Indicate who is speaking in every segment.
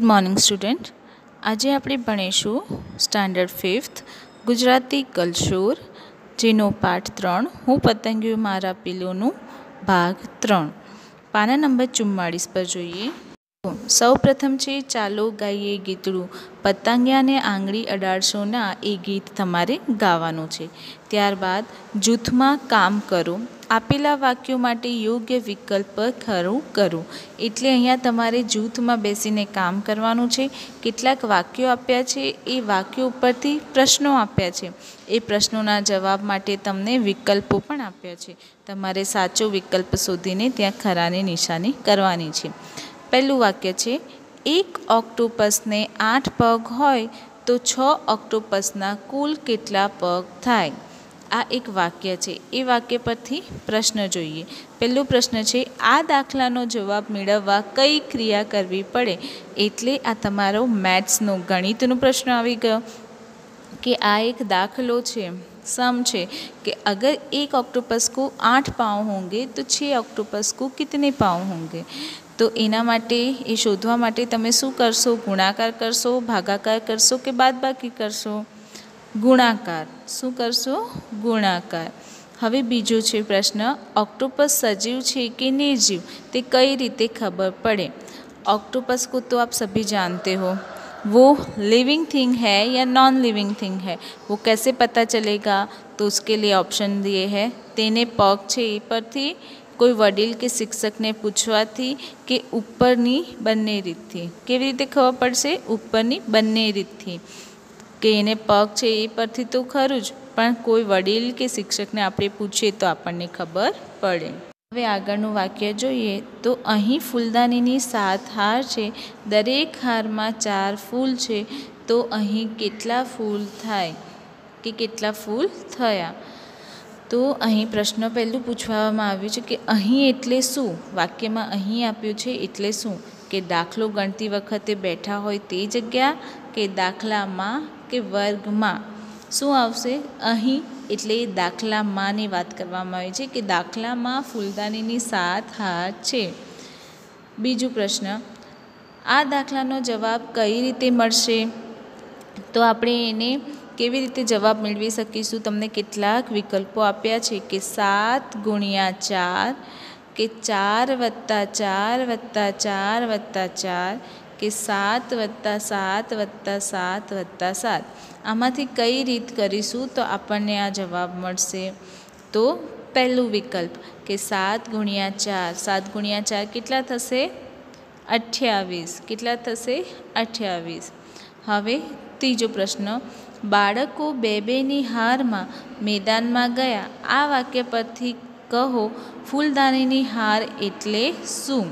Speaker 1: Good morning student. आज આપણે ભણીશું standard 5th Gujarati કલશોર જેનો પાઠ 3 હું પતંગિયું મારા પિલોનું ભાગ 3 પાના નંબર 44 પર જોઈએ। સૌ પ્રથમ છે ચાલો ગાઈએ ગીતડું પતંગિયાને આંગળી અડાડશો ના એ ગીત તમારે ગાવાનું છે। ત્યારબાદ જૂથમાં કામ કરો, આપેલા વાક્યો માટે યોગ્ય વિકલ્પ ખરું કરો। એટલે અહીંયા તમારે જૂથમાં બેસીને કામ કરવાનું છે। કેટલાક વાક્યો આપ્યા છે, એ વાક્યો ઉપરથી પ્રશ્નો આપ્યા છે, એ પ્રશ્નોના જવાબ માટે તમને વિકલ્પો પણ આપ્યા છે। તમારે સાચો વિકલ્પ શોધીને ત્યાં ખરાની નિશાની કરવાની છે। પહેલું વાક્ય છે, એક ઓક્ટોપસને 8 પગ હોય તો 6 ઓક્ટોપસના કુલ કેટલા પગ થાય? આ એક વાક્ય છે, એ વાક્ય પરથી પ્રશ્ન જોઈએ। પહેલો પ્રશ્ન છે, આ દાખલાનો જવાબ મેળવવા કઈ ક્રિયા કરવી પડે? એટલે આ તમારો મેથ્સનો ગણિતનો પ્રશ્ન આવી ગયો कि आ एक दाखलो छे, सम छे कि अगर एक ऑक्टोपस को 8 पाँव होंगे तो 6 ऑक्टोपस को कितने पाँव होंगे? तो एना माटे ए शोधवा माटे तमे शुं करशो? गुणाकार करशो, भागाकार करशो कि बादबाकी करशो? गुणाकार। शुं करशो? गुणाकार। हवे बीजो छे प्रश्न, ऑक्टोपस सजीव छे कि निर्जीव ते कई रीते खबर पड़े? ऑक्टोपस को तो आप सभी जानते हो, वो लिविंग थिंग है या नॉन लिविंग थिंग है, वो कैसे पता चलेगा? तो उसके लिए ऑप्शन दिए हैं, तेने पग छे ए परथी, कोई वडील के शिक्षक ने पूछवाथी कि उपरनी बंने रीतथी। केवी रीते खबर पड़शे? उपरनी बंने रीतथी। कि एने पग छे ए परथी तो खरुं ज, पण कोई वडील के शिक्षक ने आपणे पूछीए तो आपणने खबर पड़े। હવે આગળનું વાક્ય જોઈએ તો અહીં ફૂલદાનીની 7 હાર છે, દરેક હારમાં 4 ફૂલ છે, તો અહીં કેટલા ફૂલ થાય કે કેટલા ફૂલ થયા? તો અહીં પ્રશ્ન પહેલું પૂછવામાં આવ્યું છે કે અહીં એટલે શું? વાક્યમાં અહીં આપ્યું છે એટલે શું? કે દાખલો ગણતી વખતે બેઠા હોય તે જગ્યા, કે દાખલામાં કે વર્ગમાં? શું આવશે? અહીં એટલે દાખલામાંની વાત કરવામાં આવી છે કે દાખલામાં ફૂલદાનીની 7 હાર છે। બીજો પ્રશ્ન, આ દાખલાનો જવાબ કઈ રીતે મળશે? તો આપણે એને કેવી રીતે જવાબ મેળવી શકીશું? તમને કેટલાક વિકલ્પો આપ્યા છે કે 7 ગુણ્યા 4, કે 4 વત્તા 4 વત્તા 4 વત્તા 4, કે 7 વત્તા 7 વત્તા 7 વત્તા 7। આમાંથી કઈ રીત કરીશું તો આપણને આ જવાબ મળશે? તો પહેલું વિકલ્પ કે 7 ગુણ્યા 4, 7 ગુણ્યા 4 કેટલા થશે? 28। કેટલા થશે? 28। હવે ત્રીજો પ્રશ્ન, બાળકો બેની હારમાં મેદાનમાં ગયા, આ વાક્ય પરથી કહો ફૂલદાનીની હાર એટલે શું?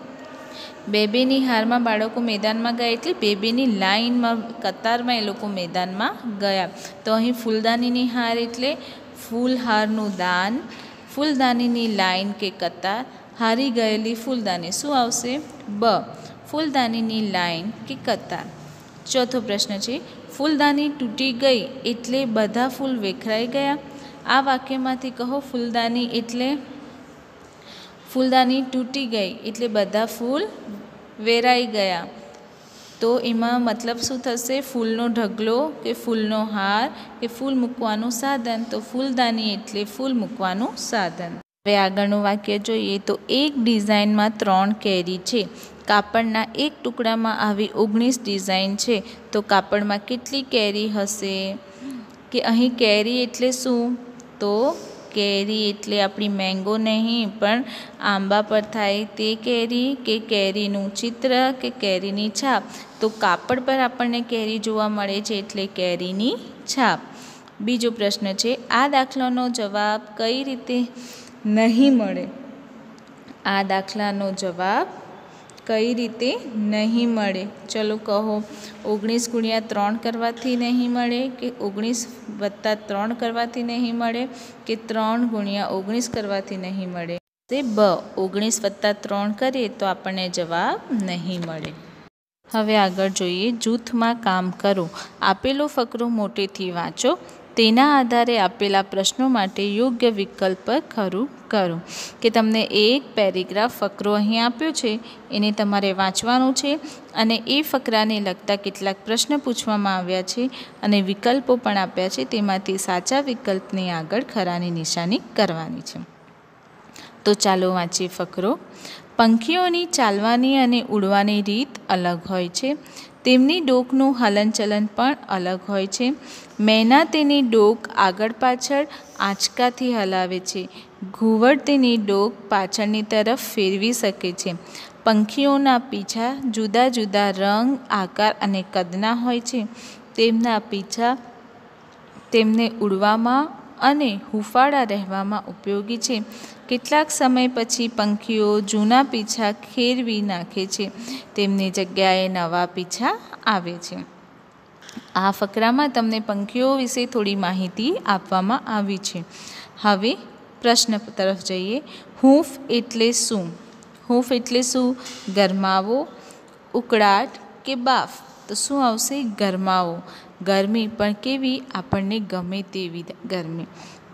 Speaker 1: બેની હારમાં બાળકો મેદાનમાં ગયા એટલે બેની લાઈનમાં, કતારમાં એ લોકો મેદાનમાં ગયા। તો અહીં ફૂલદાનીની હાર એટલે ફૂલહારનું દાન, ફૂલદાનીની લાઈન કે કતાર, હારી ગયેલી ફૂલદાની। શું આવશે? બ, ફૂલદાનીની લાઈન કે કતાર। ચોથો પ્રશ્ન છે, ફૂલદાની તૂટી ગઈ એટલે બધા ફૂલ વેખરાઈ ગયા, આ વાક્યમાંથી કહો ફૂલદાની એટલે? ફૂલદાની તૂટી ગઈ એટલે બધા ફૂલ વેરાઈ ગયા, તો એમાં મતલબ શું થશે? ફૂલનો ઢગલો કે ફૂલનો હાર કે ફૂલ મૂકવાનું સાધન, તો ફૂલદાની એટલે ફૂલ મૂકવાનું સાધન। હવે આગળનું વાક્ય જોઈએ તો એક ડિઝાઇનમાં 3 કેરી છે, કાપડના એક ટુકડામાં આવી 19 ડિઝાઇન છે, તો કાપડમાં કેટલી કેરી હશે? કે અહીં કેરી એટલે શું? તો કેરી એટલે આપણી મેંગો નહીં પણ આંબા પર થાય તે કેરી, કે કેરીનું ચિત્ર, કે કેરીની છાપ? તો કાપડ પર આપણને કેરી જોવા મળે છે એટલે કેરીની છાપ। બીજો પ્રશ્ન છે, આ દાખલાનો જવાબ કઈ રીતે નહીં મળે? આ દાખલાનો જવાબ કઈ રીતે નહીં મળે? ચલો કહો, 19 ગુણ્યા 3 કરવાથી નહીં મળે, કે 19 વત્તા 3 કરવાથી નહીં મળે, કે 3 ગુણ્યા 19 કરવાથી નહીં મળે? તે બ, 19 વત્તા 3 કરીએ તો આપણને જવાબ નહીં મળે। હવે આગળ જોઈએ, જૂથમાં કામ કરો, આપેલો ફકરો મોટેથી વાંચો, તેના આધારે આપેલા પ્રશ્નો માટે યોગ્ય વિકલ્પ પર ખરું કરો. કે તમને એક પેરેગ્રાફ ફકરો અહીં આપ્યો છે, એને તમારે વાંચવાનું છે અને એ ફકરાને લગતા કેટલાક પ્રશ્ન પૂછવામાં આવ્યા છે અને વિકલ્પો પણ આપ્યા છે. તેમાંથી સાચા વિકલ્પની આગળ ખરાની નિશાની કરવાની છે. તો ચાલો વાંચીએ ફકરો. પંખીઓની ચાલવાની અને ઉડવાની રીત અલગ હોય છે. તેમની ડોકનું હલનચલન પણ અલગ હોય છે. મેના તેની ડોક આગળ પાછળ આંચકાથી હલાવે છે. ઘુવડ તેની ડોક પાછળની તરફ ફેરવી શકે છે. પંખીઓના પીંછા જુદા જુદા રંગ, આકાર અને કદના હોય છે. તેમના પીંછા તેમને ઉડવામાં અને હૂંફાળા રહેવામાં ઉપયોગી છે. કેટલાક સમય પછી પંખીઓ જૂના પીંછા ખેરવી નાખે છે. તેમની જગ્યાએ નવા પીંછા આવે છે. આ ફકરામાં તમને પંખીઓ વિશે થોડી માહિતી આપવામાં આવી છે. હવે પ્રશ્ન તરફ જઈએ. હૂંફ એટલે શું? હૂંફ એટલે શું? ગરમાવો, ઉકળાટ કે બાફ? તો શું આવશે? ગરમાવો. ગરમી પણ કેવી? આપણને ગમે તેવી ગરમી.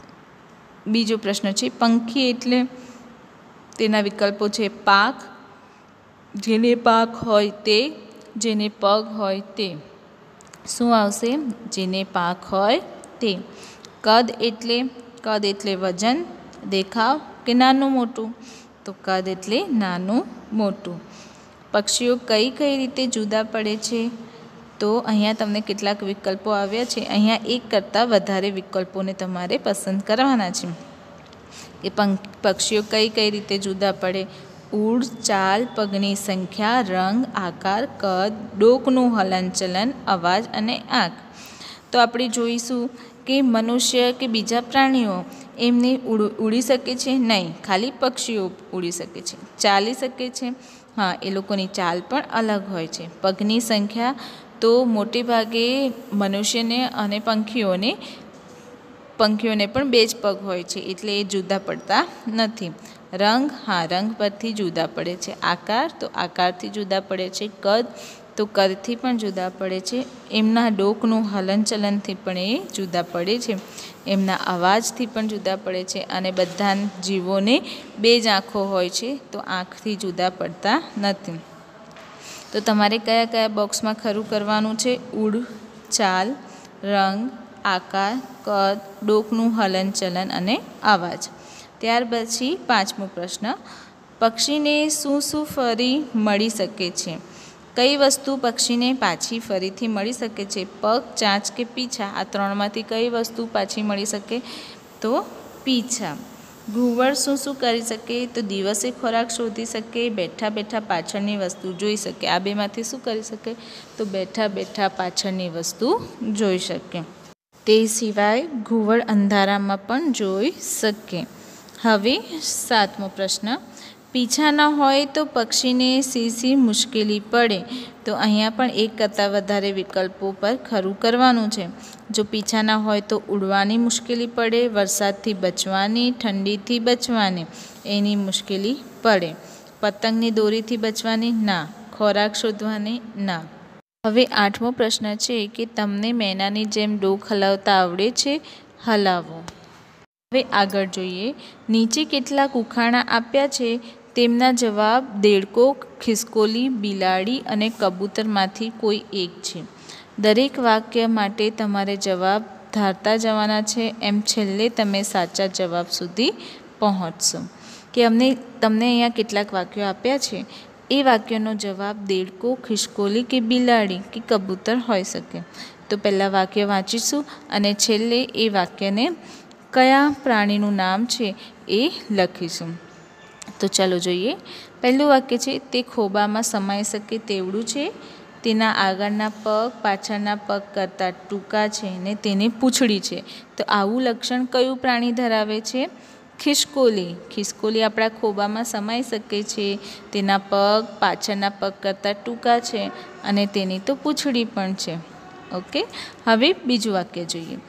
Speaker 1: બીજો પ્રશ્ન છે, પંખી એટલે? તેના વિકલ્પો છે પાંખ, જેને પાંખ હોય તે, જેને પગ હોય તે. શું આવશે? જેને પાંખ હોય તે. કદ એટલે? કદ એટલે વજન, દેખાવ કે નાનું મોટું? તો કદ એટલે નાનું મોટું. પક્ષીઓ કઈ કઈ રીતે જુદા પડે છે? તો અહીંયા તમને કેટલાક વિકલ્પો આવ્યા છે. અહીંયા એક કરતાં વધારે વિકલ્પોને તમારે પસંદ કરવાના છે. કે પક્ષીઓ કઈ કઈ રીતે જુદા પડે? ઉડ, ચાલ, પગની સંખ્યા, રંગ, આકાર, કદ, ડોકનું હલનચલન, અવાજ અને આંખ. તો આપણે જોઈશું કે મનુષ્ય કે બીજા પ્રાણીઓ એમને ઉડી શકે છે? નહીં, ખાલી પક્ષીઓ ઉડી શકે છે. ચાલી શકે છે? હા, એ લોકોની ચાલ પણ અલગ હોય છે. પગની સંખ્યા તો મોટે ભાગે મનુષ્યને અને પંખીઓને પણ 2 જ પગ હોય છે, એટલે એ જુદા પડતા નથી. રંગ, હા, રંગ પરથી જુદા પડે છે. આકાર, તો આકારથી જુદા પડે છે. કદ, તો કદથી પણ જુદા પડે છે. એમના ડોકનું હલનચલનથી પણ એ જુદા પડે છે. એમના અવાજથી પણ જુદા પડે છે. અને બધા જીવોને 2 જ આંખો હોય છે, તો આંખથી જુદા પડતા નથી. તો તમારે કયા કયા બોક્સમાં ખરું કરવાનું છે? ઉડ, ચાલ, રંગ, આકાર, કદ, ડોકનું હલનચલન અને અવાજ. ત્યાર પછી 5મો પ્રશ્ન. પક્ષીને શું શું ફરી મળી શકે છે? કઈ વસ્તુ પક્ષીને પાછી ફરીથી મળી શકે છે? પગ, ચાંચ કે પીંછા? આ 3માંથી કઈ વસ્તુ પાછી મળી શકે? તો પીંછા. ઘુવડ શું શું કરી શકે? તો દિવસે ખોરાક શોધી શકે, બેઠા બેઠા પાછળની વસ્તુ જોઈ શકે. આ 2માંથી શું કરી શકે? તો બેઠા બેઠા પાછળની વસ્તુ જોઈ શકે. તે સિવાય ઘુવડ અંધારામાં પણ જોઈ શકે. હવે 7મો પ્રશ્ન. પીંછા ન હોય તો પક્ષીને શી મુશ્કેલી પડે? તો અહીંયા પણ એક કરતાં વધારે વિકલ્પો પર ખરું કરવાનું છે. જો પીંછા ન હોય તો ઉડવાની મુશ્કેલી પડે, વરસાદથી બચવાની, ઠંડીથી બચવાની એની મુશ્કેલી પડે, પતંગની દોરીથી બચવાની ના, ખોરાક શોધવાની ના. હવે 8મો પ્રશ્ન છે કે તમને મેનાની જેમ ડોક હલાવતા આવડે છે? હલાવો. હવે આગળ જોઈએ. નીચે કેટલાક ઉખાણા આપ્યા છે, તેમના જવાબ દેડકો, ખિસકોલી, બિલાડી અને કબૂતરમાંથી કોઈ એક છે. દરેક વાક્ય માટે તમારે જવાબ ધારતા જવાના છે. એમ છેલ્લે તમે સાચા જવાબ સુધી પહોંચશો. કે તમને અહીંયા કેટલાક વાક્યો આપ્યા છે, એ વાક્યનો જવાબ દેડકો, ખિસકોલી કે બિલાડી કે કબૂતર હોઈ શકે. તો પહેલાં વાક્ય વાંચીશું અને છેલ્લે એ વાક્યને કયા પ્રાણીનું નામ છે એ લખીશું. તો ચાલો જોઈએ. પહેલું વાક્ય છે, તે ખોબામાં સમાઈ શકે તેવડું છે. તેના આગળના પગ પાછળના પગ કરતાં ટૂંકા છે ને તેને પૂંછડી છે. તો આવું લક્ષણ કયું પ્રાણી ધરાવે છે? ખિસકોલી. ખિસકોલી આપણા ખોબામાં સમાઈ શકે છે. તેના પગ પાછળના પગ કરતાં ટૂંકા છે અને તેની તો પૂંછડી પણ છે. ઓકે. હવે બીજું વાક્ય જોઈએ.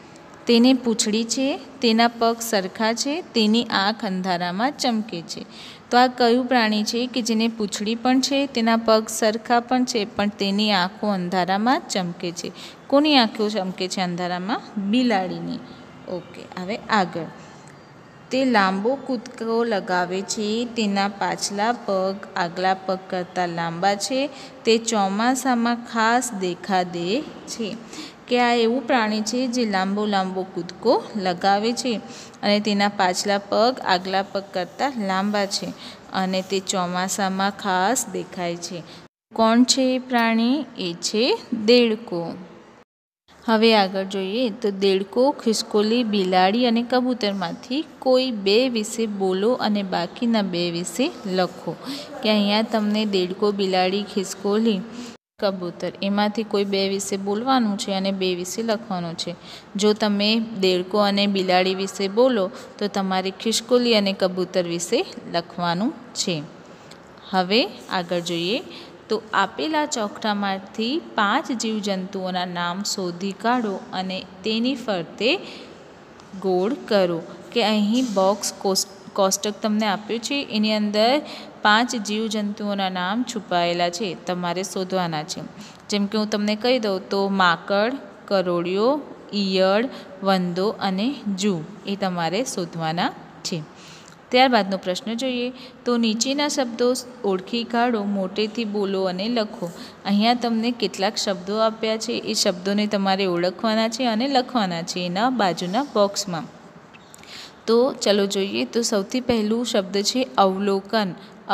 Speaker 1: તેની પૂંછડી છે, તેના પગ સરખા છે, તેની આંખ અંધારામાં ચમકે છે. તો આ કયું પ્રાણી છે કે જેને પૂંછડી પણ છે, તેના પગ સરખા પણ છે, પણ તેની આંખો અંધારામાં ચમકે છે? કોની આંખો ચમકે છે અંધારામાં? બિલાડીની. ઓકે, હવે આગળ. તે લાંબો કૂદકો લગાવે છે, તેના પાછલા પગ આગલા પગ કરતાં લાંબા છે, તે ચોમાસામાં ખાસ દેખાદે છે. કે આ એવું પ્રાણી છે જે લાંબો કૂદકો લગાવે છે અને તેના પાછલા પગ આગલા પગ કરતાં લાંબા છે અને તે ચોમાસામાં ખાસ દેખાય છે. કોણ છે એ પ્રાણી? એ છે દેડકો. હવે આગળ જોઈએ તો દેડકો, ખિસકોલી, બિલાડી અને કબૂતરમાંથી કોઈ 2 વિશે બોલો અને બાકીના 2 વિશે લખો. કે અહીંયા તમને દેડકો, બિલાડી, ખિસકોલી, કબૂતર એમાંથી કોઈ 2 વિશે બોલવાનું છે અને 2 વિશે લખવાનું છે. જો તમે દેડકો અને બિલાડી વિશે બોલો તો તમારે ખિસકોલી અને કબૂતર વિશે લખવાનું છે. હવે આગળ જોઈએ તો આપેલા ચોકઠામાંથી 5 જીવજંતુઓના નામ શોધી કાઢો અને તેની ફરતે ગોળ કરો. કે અહીં બોક્સ કોષ્ટક તમને આપ્યું છે, એની અંદર 5 જીવજંતુઓના નામ છુપાયેલા છે, તમારે શોધવાના છે. જેમ કે હું તમને કહી દઉં તો માકડ, કરોળિયો, ઈયળ, વંદો અને જૂ એ તમારે શોધવાના છે. ત્યારબાદનો પ્રશ્ન જોઈએ તો નીચેના શબ્દો ઓળખી કાઢો, મોટેથી બોલો અને લખો. અહીંયા તમને કેટલાક શબ્દો આપ્યા છે, એ શબ્દોને તમારે ઓળખવાના છે અને લખવાના છે એના બાજુના બોક્સમાં. તો ચલો જોઈએ તો સૌથી પહેલું શબ્દ છે અવલોકન,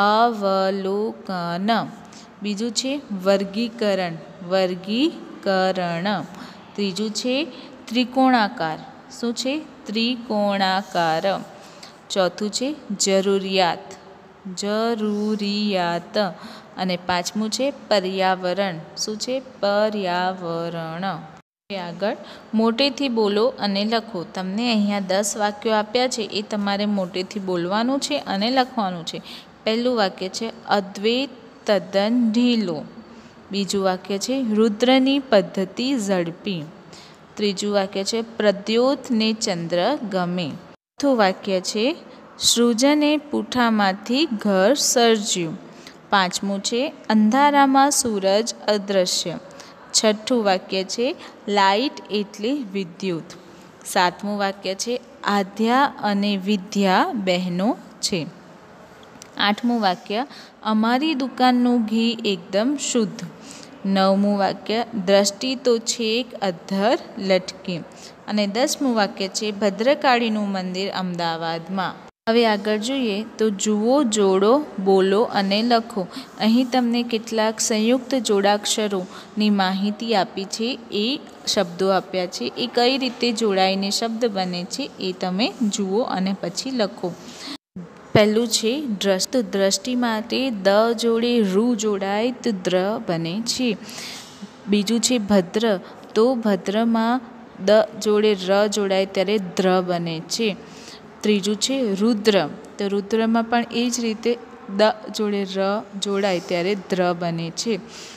Speaker 1: અવલોકન. બીજું છે વર્ગીકરણ, વર્ગીકરણ. ત્રીજું છે ત્રિકોણાકાર. શું છે? ત્રિકોણાકાર. ચોથું છે જરૂરિયાત, જરૂરિયાત. અને પાંચમું છે પર્યાવરણ. શું છે? પર્યાવરણ. આગળ મોટેથી બોલો અને લખો. તમને અહીંયા 10 વાક્યો આપ્યા છે, એ તમારે મોટેથી બોલવાનું છે અને લખવાનું છે. પહેલું વાક્ય છે અદ્વૈત તદ્દન ઢીલો. બીજું વાક્ય છે રુદ્રની પદ્ધતિ ઝડપી. ત્રીજું વાક્ય છે પ્રદ્યોતને ચંદ્ર ગમે. ચોથું વાક્ય છે સૃજને પૂંઠામાંથી ઘર સર્જ્યું. પાંચમું છે અંધારામાં સૂરજ અદૃશ્ય. છઠ્ઠું વાક્ય છે લાઇટ એટલે વિદ્યુત. સાતમું વાક્ય છે આધ્યા અને વિદ્યા બહેનો છે. આઠમું વાક્ય અમારી દુકાનનું ઘી એકદમ શુદ્ધ. નવમું વાક્ય દ્રષ્ટિ તો છેક અધ્ધર લટકી. અને 10મું વાક્ય છે ભદ્રકાળીનું મંદિર અમદાવાદમાં. હવે આગળ જોઈએ તો જુઓ, જોડો, બોલો અને લખો. અહીં તમને કેટલાક સંયુક્ત જોડાક્ષરોની માહિતી આપી છે, એ શબ્દો આપ્યા છે, એ કઈ રીતે જોડાઈને શબ્દ બને છે એ તમે જુઓ અને પછી લખો. પહેલું છે દ્રષ્ટિ. તો દ્રષ્ટિ માટે દ જોડે રૂ જોડાય તો દ્ર બને છે. બીજું છે ભદ્ર. તો ભદ્રમાં દ જોડે ર જોડાય ત્યારે દ્ર બને છે. ત્રીજું છે રુદ્ર. તો રુદ્રમાં પણ એ જ રીતે દ જોડે ર જોડાય ત્યારે દ્ર બને છે.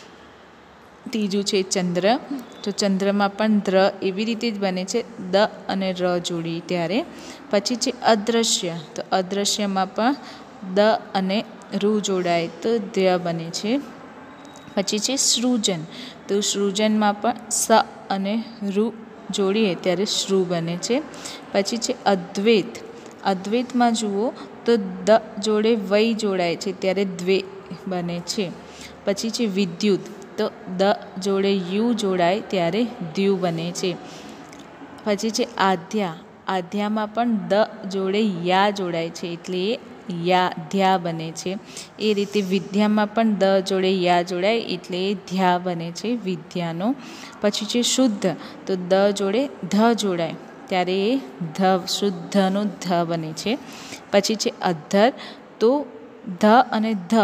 Speaker 1: ત્રીજું છે ચંદ્ર. તો ચંદ્રમાં પણ દ્ર એવી રીતે જ બને છે, દ અને ર જોડી ત્યારે. પછી છે અદૃશ્ય. તો અદૃશ્યમાં પણ દ અને રૂ જોડાય તો દ્ય બને છે. પછી છે સૃજન. તો સૃજનમાં પણ સ અને રૂ જોડીએ ત્યારે શ્રુ બને છે. પછી છે અદ્વૈત. અદ્વૈતમાં જુઓ તો દ જોડે વૈ જોડાય છે ત્યારે દ્વે બને છે. પછી છે વિદ્યુત. તો દ જોડે યુ જોડાય ત્યારે દ્યુ બને છે. પછી છે આધ્યા. આધ્યામાં પણ દ જોડે યા જોડાય છે એટલે એ યા ધ્યા બને છે. એ રીતે વિદ્યામાં પણ દ જોડે યા જોડાય એટલે એ ધ્યા બને છે, વિદ્યાનો. પછી છે શુદ્ધ. તો દ જોડે ધ જોડાય ત્યારે એ ધ, શુદ્ધનો ધ બને છે. પછી છે અધ્ધર. તો ધ અને ધ,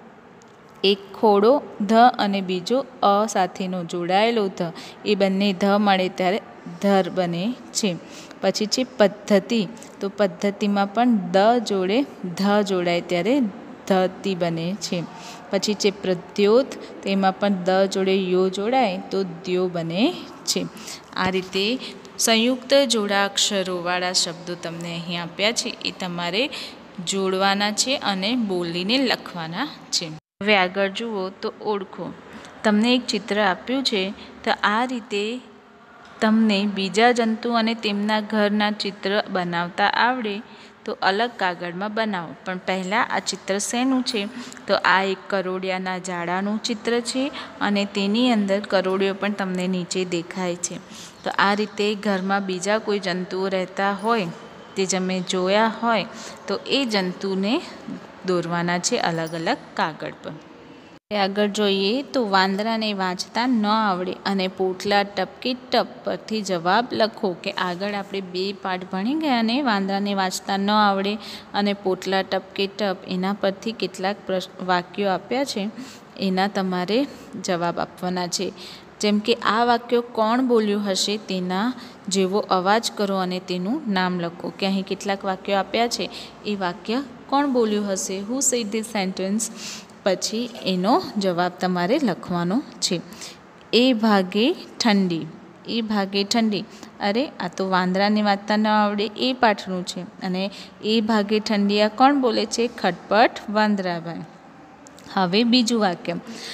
Speaker 1: એક ખોડો ધ અને બીજો અ સાથેનો જોડાયેલો ધ, એ બંને ધ મળે ત્યારે ધર બને છે. પછી છે પદ્ધતિ. તો પદ્ધતિમાં પણ દ જોડે ધ જોડાય ત્યારે ધતિ બને છે. પછી છે પ્રદ્યોત. તેમાં પણ દ જોડે યો જોડાય તો દ્યો બને છે. આ રીતે સંયુક્ત જોડાક્ષરોવાળા શબ્દો તમને અહીં આપ્યા છે એ તમારે જોડવાના છે અને બોલીને લખવાના છે. હવે આગળ જુઓ તો ઓળખો. તમને એક ચિત્ર આપ્યું છે તો આ રીતે તમને બીજા જંતુ અને તેમના ઘરના ચિત્ર બનાવતા આવડે તો અલગ કાગળમાં બનાવો. પણ પહેલાં આ ચિત્ર શેનું છે? તો આ એક કરોડિયાના ઝાડાનું ચિત્ર છે અને તેની અંદર કરોડિયો પણ તમને નીચે દેખાય છે. તો આ રીતે ઘરમાં બીજા કોઈ જંતુઓ રહેતા હોય તે તમે જોયા હોય તો એ જંતુને દોરવાના છે અલગ અલગ કાગળ પર. આગળ જોઈએ તો વાંદરાને વાંચતા ન આવડે અને પોટલા ટપકે ટપ પરથી જવાબ લખો. કે આગળ આપણે 2 પાઠ ભણી ગયા ને વાંદરાને વાંચતા ન આવડે અને પોટલા ટપકે ટપ એના પરથી કેટલાક વાક્યો આપ્યા છે એના તમારે જવાબ આપવાના છે. જેમ કે આ વાક્યો કોણ બોલ્યું હશે તેના જેવો અવાજ કરો અને તેનું નામ લખો. કે અહીં કેટલાક વાક્યો આપ્યા છે એ વાક્ય કોણ બોલ્યું હશે? Who said this sentence? પછી એનો જવાબ તમારે લખવાનો છે. એ ભાગે ઠંડી. એ ભાગે ઠંડી. અરે આ તો વાંદરાને વાંચતા ન આવડે એ પાઠનું છે અને એ ભાગે ઠંડી આ કોણ બોલે છે? ખટપટ વાંદરાભાઈ. હવે બીજું વાક્ય.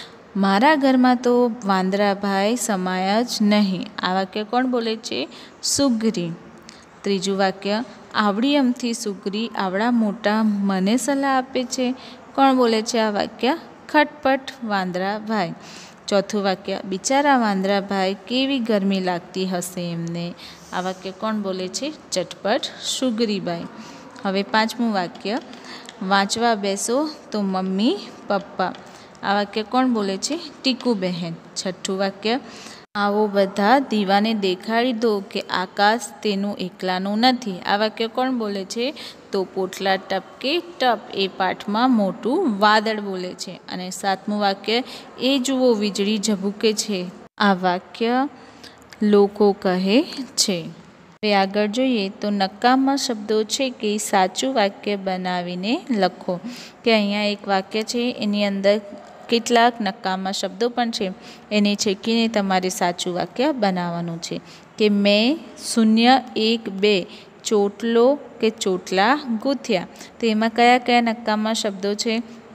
Speaker 1: મારા ઘરમાં તો વાંદરાભાઈ સમાયા જ નહીં. આ વાક્ય કોણ બોલે છે? સુગ્રી. ત્રીજું વાક્ય. આવડી અમથી સુગ્રી આવડા મોટા મને સલાહ આપે છે. કોણ બોલે છે આ વાક્ય? ખટપટ વાંદરાભાઈ. ચોથું વાક્ય. બિચારા વાંદરાભાઈ કેવી ગરમી લાગતી હશે એમને. આ વાક્ય કોણ બોલે છે? ચટપટ સુગ્રીબાઈ. હવે પાંચમું વાક્ય. વાંચવા બેસો તો મમ્મી પપ્પા. આ વાક્ય કોણ બોલે છે? ટીકુ બહેન. છઠ્ઠું વાક્ય. આવો બધા દીવાને દેખાડી દો કે આકાશ તેનું એકલાનું નથી. આ વાક્ય કોણ બોલે છે? તો પોટલા ટપકે ટપ એ પાઠમાં મોટું વાદળ બોલે છે. અને સાતમું વાક્ય. એ જુઓ વીજળી ઝબૂકે છે. આ વાક્ય લોકો કહે છે. હવે આગળ જોઈએ તો નકામા શબ્દો છે કે સાચું વાક્ય બનાવીને લખો. કે અહીંયા એક વાક્ય છે એની અંદર કેટલાક નકામા શબ્દો પણ છે એને છેકીને તમારે સાચું વાક્ય બનાવવાનું છે. કે મેં 0, 1, 2 ચોટલો કે ચોટલા ગૂંથ્યા. તો એમાં કયા કયા નકામા શબ્દો છે?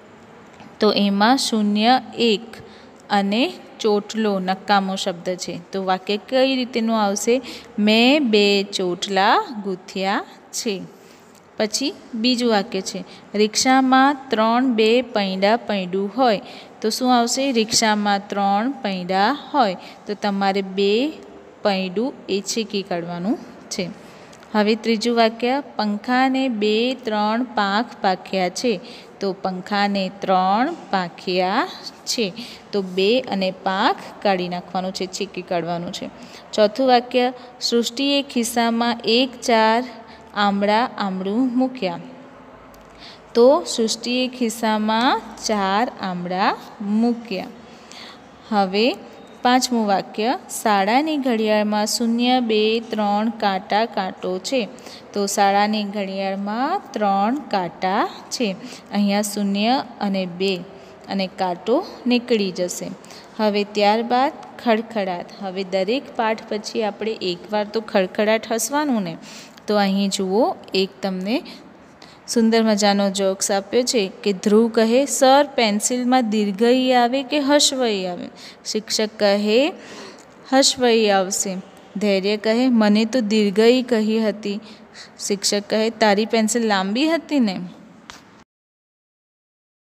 Speaker 1: તો એમાં 0, 1 અને ચોટલો નકામો શબ્દ છે. તો વાક્ય કઈ રીતેનું આવશે? મેં 2 ચોટલા ગૂંથ્યા છે. પછી બીજું વાક્ય છે. રિક્ષામાં 3 2 પૈડા પૈડું હોય. તો શું આવશે? રિક્ષામાં 3 પૈડા હોય તો તમારે 2 પૈડું એ છેકી કાઢવાનું છે. હવે ત્રીજું વાક્ય. પંખાને 2 3 પાંખ પાક્યા છે. તો પંખાને 3 પાંખ્યા છે. તો 2 અને પાંખ કાઢી નાખવાનું છે, છેકી કાઢવાનું છે. ચોથું વાક્ય. સૃષ્ટિએ ખિસ્સામાં 1 4 આંબળું મૂક્યા. તો સૃષ્ટિએ ખિસ્સામાં 4 આંબળા મૂક્યા. હવે પાંચમું વાક્ય. શાળાની ઘડિયાળમાં 0 2 3 કાંટો છે. તો શાળાની ઘડિયાળમાં 3 કાંટા છે. અહીંયા 0 અને 2 અને કાંટો નીકળી જશે. હવે ત્યારબાદ ખડખડાટ. હવે દરેક પાઠ પછી આપણે એકવાર તો ખડખડાટ હસવાનું ને. તો અહીં જુઓ એક તમને સુંદર મજાનો જોક્સ આપ્યો છે કે ધ્રુવ કહે સર પેન્સિલમાં દીર્ઘઈ આવે કે હશ્વઈ આવે? શિક્ષક કહે હશ્વઈ આવશે. ધૈર્ય કહે મને તો દીર્ઘઈ કહી હતી. શિક્ષક કહે તારી પેન્સિલ લાંબી હતી ને.